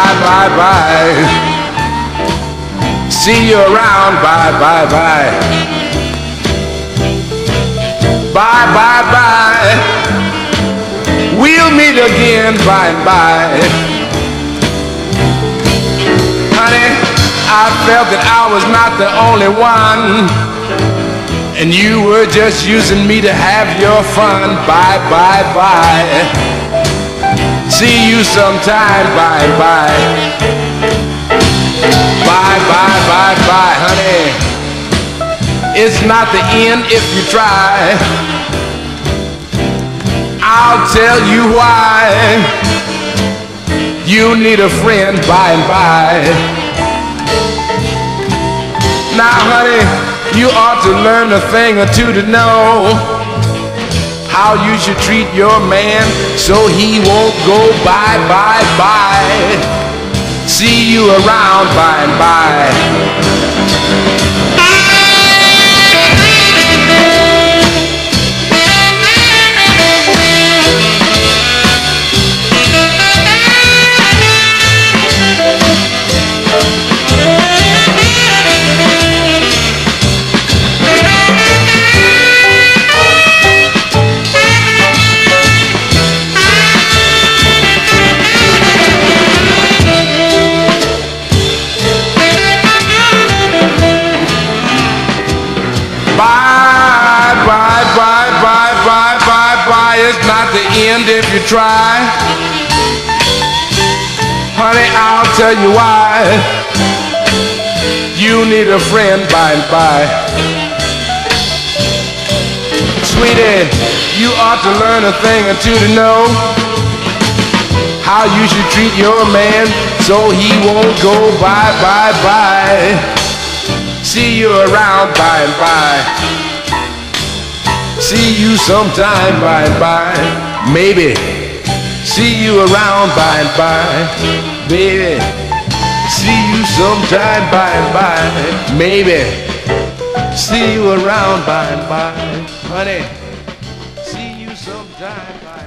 bye, bye, bye. See you around, bye, bye, bye. Bye, bye, bye. We'll meet again by and by. Honey, I felt that I was not the only one, and you were just using me to have your fun. Bye, bye, bye. See you sometime, bye, bye. Bye, bye, bye, bye, honey. It's not the end if you try. I'll tell you why. You need a friend by and by. Now, honey, you ought to learn a thing or two to know how you should treat your man so he won't go bye, bye, bye. See you around by and by. It's not the end if you try. Honey, I'll tell you why. You need a friend by and by. Sweetie, you ought to learn a thing or two to know how you should treat your man so he won't go bye, bye, bye. See you around by and by. See you sometime by and by, maybe. See you around by and by, baby. See you sometime by and by, maybe. See you around by and by, honey. See you sometime by